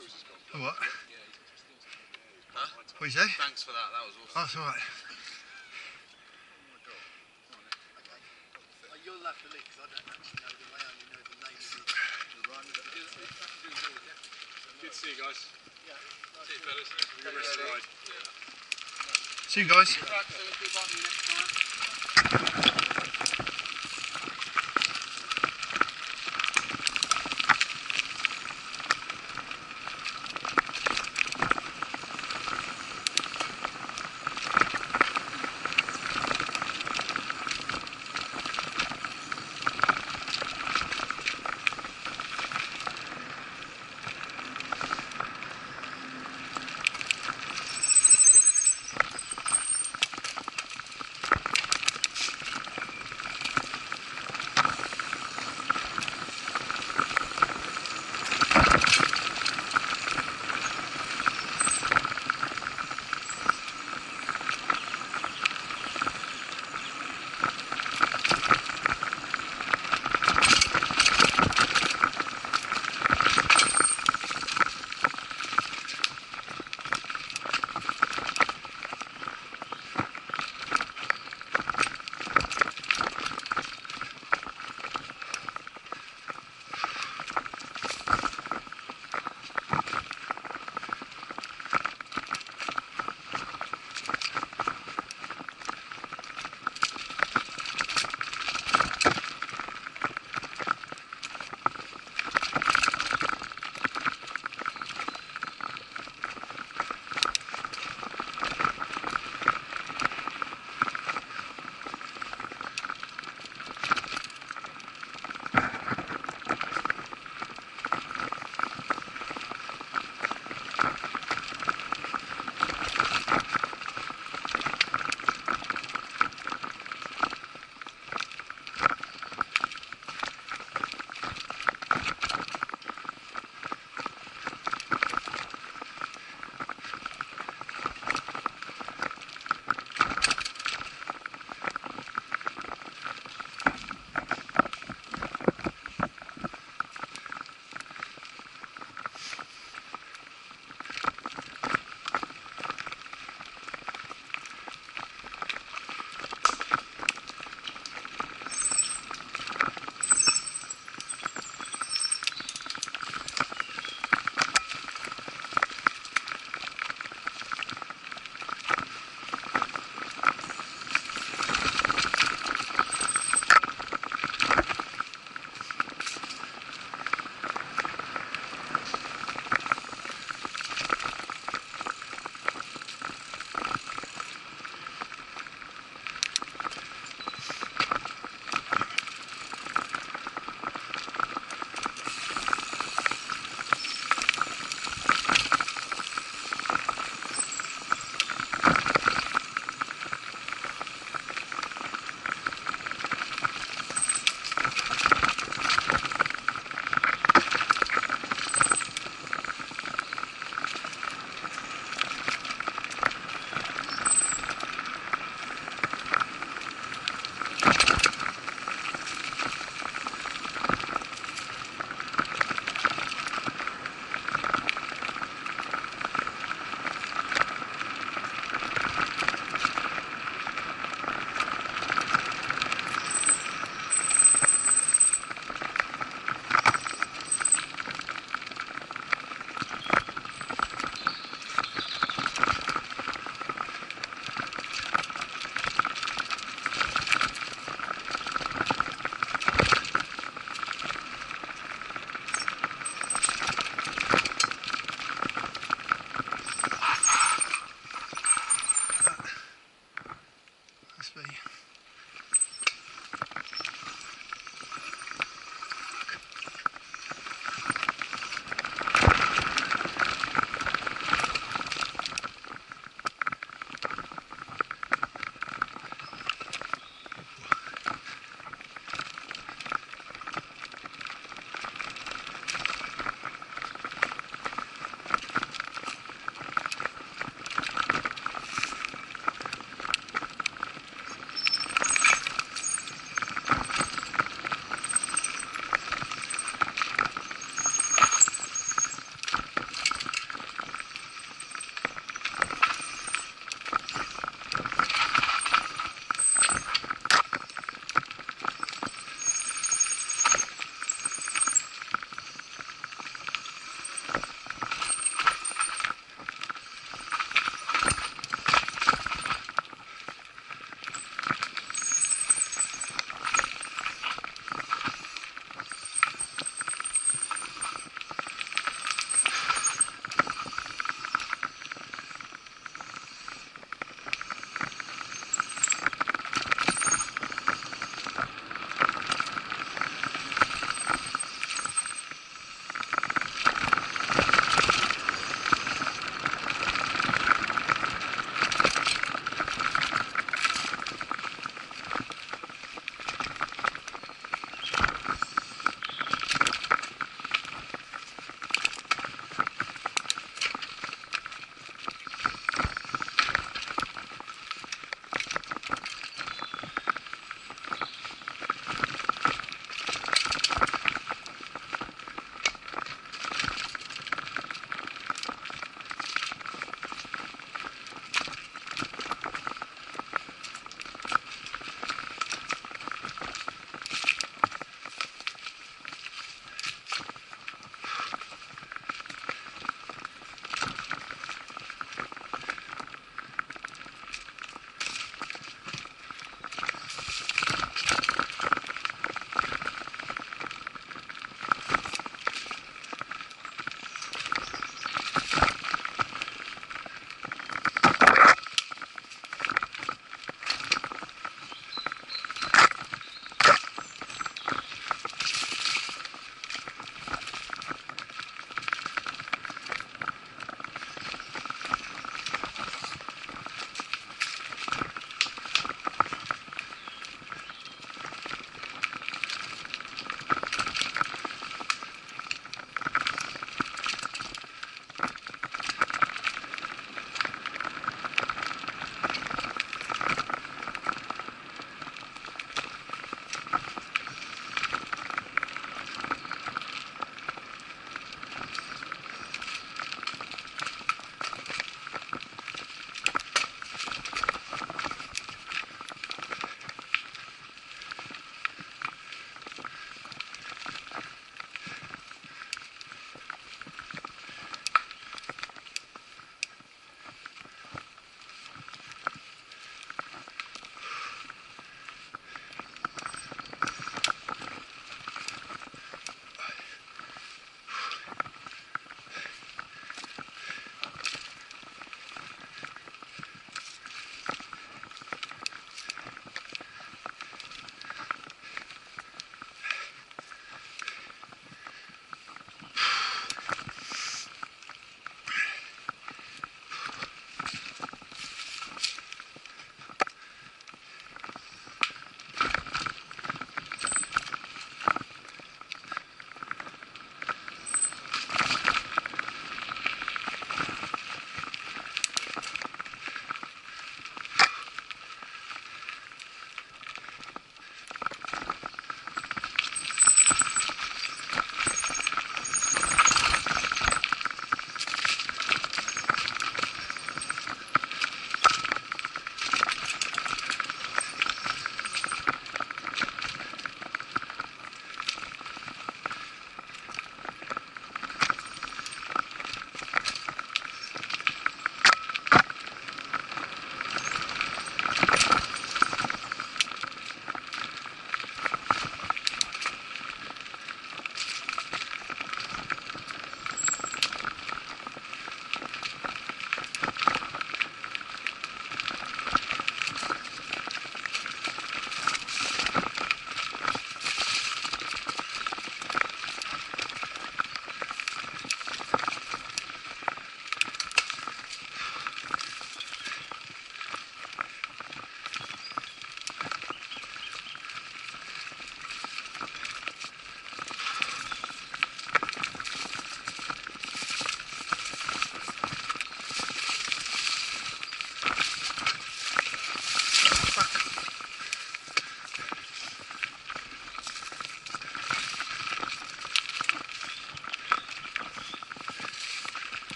Oh, what? Huh? What you say? Thanks for that, that was awesome. Oh, that's alright. You'll have to leave because I don't actually know the way, I only know the name of the run. Good to see you guys. Yeah. See you fellas. Have a good rest of the ride. See you guys.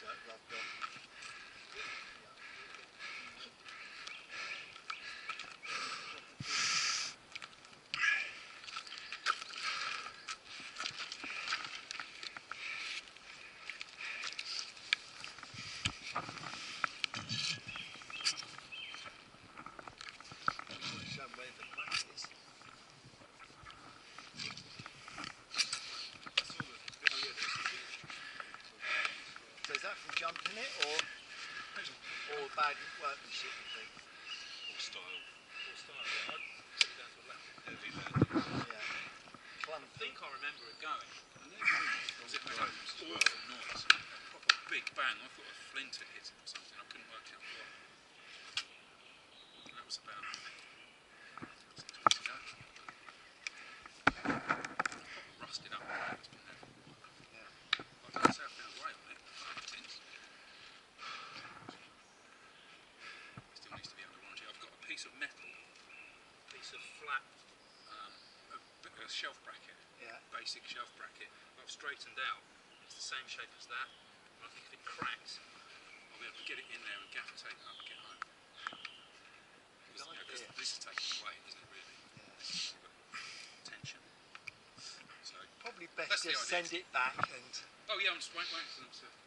rubbed off. Show 'em where the crack is. So is that from jumping it or bad workmanship, you think? Or style. Or style, yeah. I'd put it down to a left. Heavy landings. Yeah. I Clunky. think I remember it going. And they're good. As it made Drones an as well. awful noise. A proper big bang. I thought a flint had hit it or something. I couldn't work out what. And that was about 6 weeks ago. Proper rusted up. It's been there. Yeah. I don't say I found a way on it. Tints. Still needs to be under warranty. I've got a piece of metal, piece of flat, a shelf bracket, Yeah. basic shelf bracket. I've straightened out. It's the same shape as that. And I think if it cracks, I'll be able to get it in there and gaffer tape it up and get home. Because idea. this is taking away, isn't it, really? Yeah. Tension. So, Probably best That's the just idea. send it back and oh yeah, I'm just waiting for them to